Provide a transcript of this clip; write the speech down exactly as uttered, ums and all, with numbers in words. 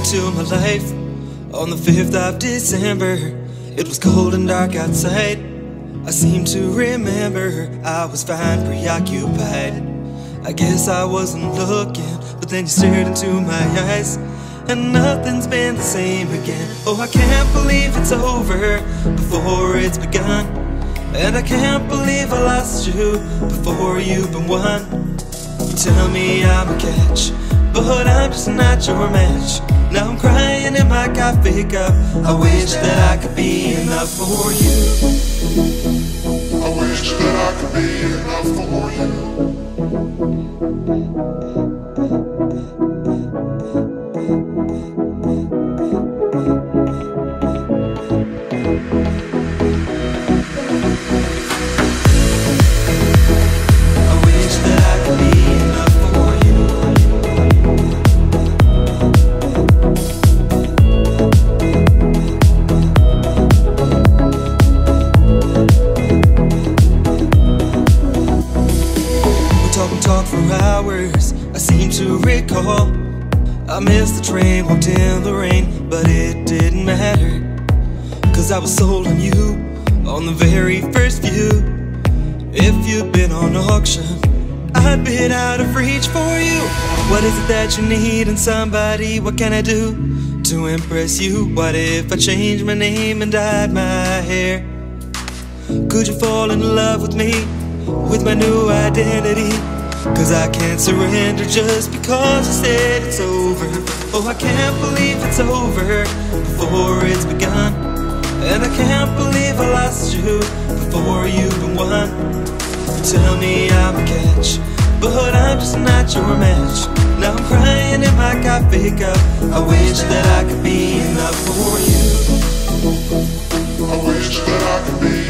into my life on the fifth of December. It was cold and dark outside. I seem to remember I was fine, preoccupied. I guess I wasn't looking, but then you stared into my eyes, and nothing's been the same again. Oh, I can't believe it's over before it's begun, and I can't believe I lost you before you've been won. You tell me I'm a catch, but I'm just not your match. Now I'm crying in my coffee cup. I wish that I could be enough for you. I wish that I could be enough for you. Talk for hours, I seem to recall. I missed the train, walked in the rain, but it didn't matter, 'cause I was sold on you on the very first view. If you'd been on auction, I'd been out of reach for you. What is it that you need in somebody? What can I do to impress you? What if I changed my name and dyed my hair? Could you fall in love with me, with my new identity? 'Cause I can't surrender just because you said it's over. Oh, I can't believe it's over before it's begun, and I can't believe I lost you before you've been won. You tell me I'm a catch, but I'm just not your match. Now I'm crying in my coffee cup. I wish that I could be enough for you. I wish that I could be